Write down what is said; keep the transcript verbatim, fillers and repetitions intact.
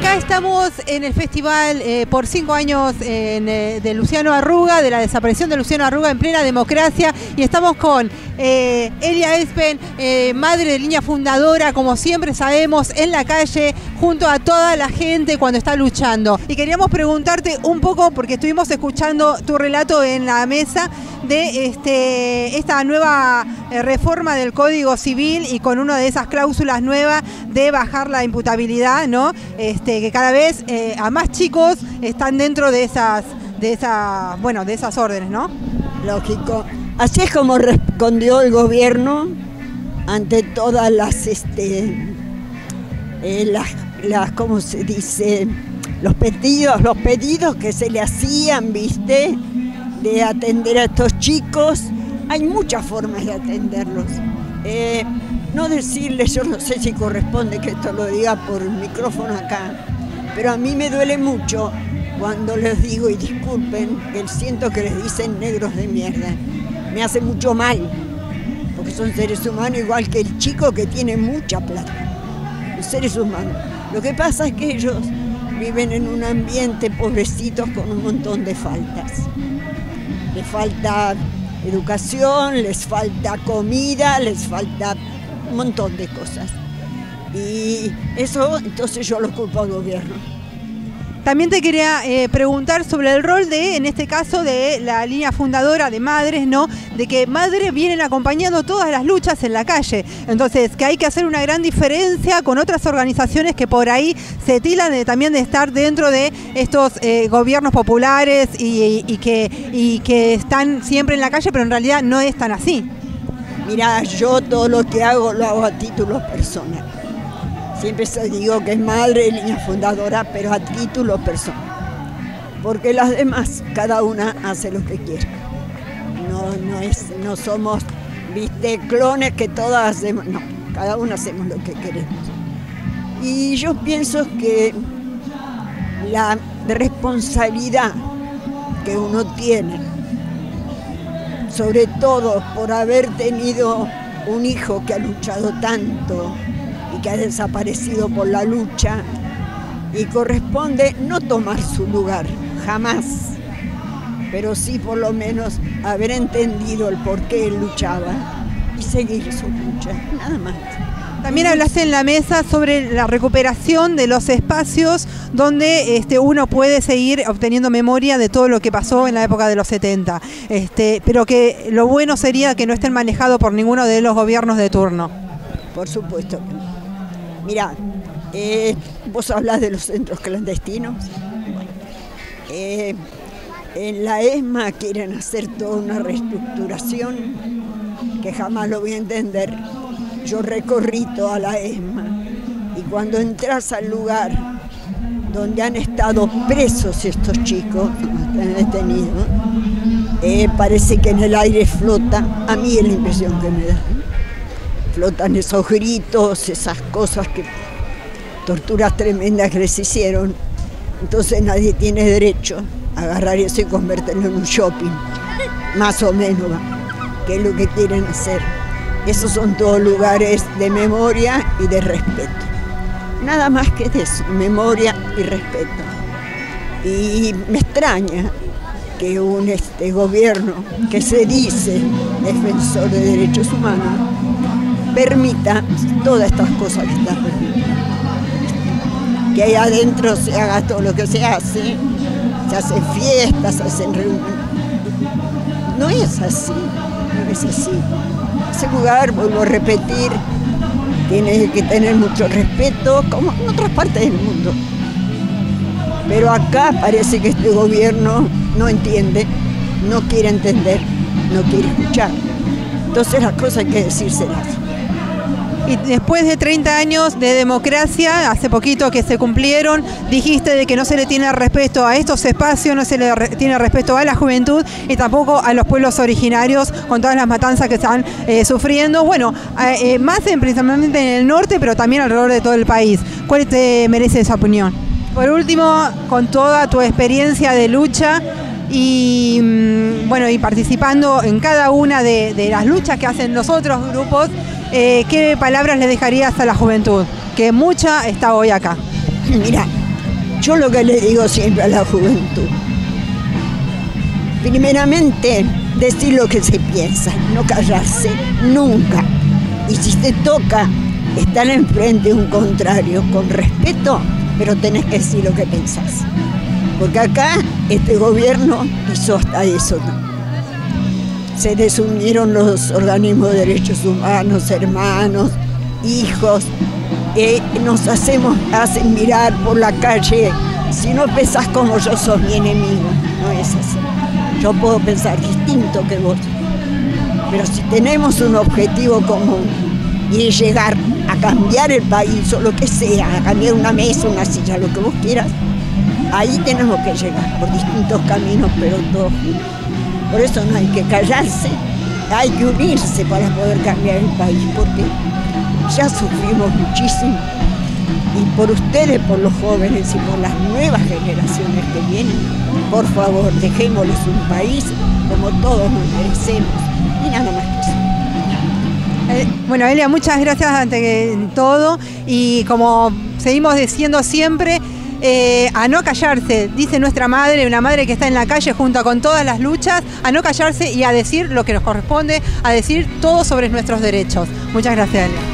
Acá estamos en el festival eh, por cinco años en, eh, de Luciano Arruga, de la desaparición de Luciano Arruga en plena democracia, y estamos con eh, Elia Espen, eh, madre de línea fundadora, como siempre sabemos, en la calle, junto a toda la gente cuando está luchando. Y queríamos preguntarte un poco, porque estuvimos escuchando tu relato en la mesa, de este, esta nueva eh, reforma del Código Civil y con una de esas cláusulas nuevas de bajar la imputabilidad, ¿no? Este, que cada vez eh, a más chicos están dentro de esas, de esas, bueno, de esas órdenes, ¿no? Lógico. Así es como respondió el gobierno ante todas las, este, eh, las, las, ¿cómo se dice? Los pedidos, los pedidos que se le hacían, ¿viste? De atender a estos chicos. Hay muchas formas de atenderlos. Eh, no decirles, yo no sé si corresponde que esto lo diga por el micrófono acá, pero a mí me duele mucho cuando les digo, y disculpen, que siento que les dicen negros de mierda. Me hace mucho mal, porque son seres humanos igual que el chico que tiene mucha plata. Los seres humanos. Lo que pasa es que ellos viven en un ambiente pobrecitos con un montón de faltas. Les falta educación, les falta comida, les falta un montón de cosas. Y eso, entonces yo lo culpo al gobierno. También te quería eh, preguntar sobre el rol de, en este caso, de la línea fundadora de Madres, ¿no? De que Madres vienen acompañando todas las luchas en la calle. Entonces, que hay que hacer una gran diferencia con otras organizaciones que por ahí se tilan de, también de estar dentro de estos eh, gobiernos populares y, y, y, que, y que están siempre en la calle, pero en realidad no es tan así. Mira, yo todo lo que hago lo hago a título personal. Siempre se digo que es madre y línea fundadora, pero a título personal. Porque las demás, cada una hace lo que quiere. No, no, es, no somos, viste, clones que todas hacemos. No, cada una hacemos lo que queremos. Y yo pienso que la responsabilidad que uno tiene, sobre todo por haber tenido un hijo que ha luchado tanto, y que ha desaparecido por la lucha, y corresponde no tomar su lugar, jamás, pero sí por lo menos haber entendido el por qué él luchaba y seguir su lucha, nada más. También hablaste en la mesa sobre la recuperación de los espacios donde este, uno puede seguir obteniendo memoria de todo lo que pasó en la época de los setenta, este, pero que lo bueno sería que no estén manejados por ninguno de los gobiernos de turno. Por supuesto. Mirá, eh, vos hablás de los centros clandestinos. Bueno, eh, en la ESMA quieren hacer toda una reestructuración que jamás lo voy a entender. Yo recorrí toda la ESMA y cuando entras al lugar donde han estado presos estos chicos, están detenidos, eh, parece que en el aire flota, a mí es la impresión que me da. Flotan esos gritos, esas cosas, que torturas tremendas que les hicieron. Entonces nadie tiene derecho a agarrar eso y convertirlo en un shopping, más o menos, que es lo que quieren hacer. Esos son todos lugares de memoria y de respeto. Nada más que de eso, memoria y respeto. Y me extraña que un este, gobierno que se dice defensor de derechos humanos permita todas estas cosas que están permitidas. Que ahí adentro se haga todo lo que se hace, se hacen fiestas, se hacen reuniones. No es así, no es así. Ese lugar, vuelvo a repetir, tiene que tener mucho respeto, como en otras partes del mundo. Pero acá parece que este gobierno no entiende, no quiere entender, no quiere escuchar. Entonces las cosas hay que decírselas. Y después de treinta años de democracia, hace poquito que se cumplieron, dijiste de que no se le tiene respeto a estos espacios, no se le re tiene respeto a la juventud y tampoco a los pueblos originarios con todas las matanzas que están eh, sufriendo, bueno, eh, más en, principalmente en el norte, pero también alrededor de todo el país. ¿Cuál te merece esa opinión? Por último, con toda tu experiencia de lucha y, bueno, y participando en cada una de, de las luchas que hacen los otros grupos, Eh, ¿qué palabras le dejarías a la juventud? Que mucha está hoy acá. Mira, Yo lo que le digo siempre a la juventud, primeramente, decir lo que se piensa, no callarse nunca. Y si te toca estar enfrente de un contrario con respeto, pero tenés que decir lo que pensás. Porque acá este gobierno hizo hasta eso, ¿no? Se desunieron los organismos de derechos humanos, hermanos, hijos. Eh, nos hacemos, hacen mirar por la calle. Si no pensás como yo, sos mi enemigo. No es así. Yo puedo pensar distinto que vos. Pero si tenemos un objetivo común y llegar a cambiar el país o lo que sea, a cambiar una mesa, una silla, lo que vos quieras, ahí tenemos que llegar por distintos caminos, pero todos juntos. Por eso no hay que callarse, hay que unirse para poder cambiar el país, porque ya sufrimos muchísimo. Y por ustedes, por los jóvenes y por las nuevas generaciones que vienen, por favor, dejémosles un país como todos nos merecemos. Y nada más que eso. Eh, bueno, Elia, muchas gracias ante todo. Y como seguimos diciendo siempre, Eh, a no callarse, dice nuestra madre, una madre que está en la calle junto con todas las luchas, a no callarse y a decir lo que nos corresponde, a decir todo sobre nuestros derechos. Muchas gracias, Elia.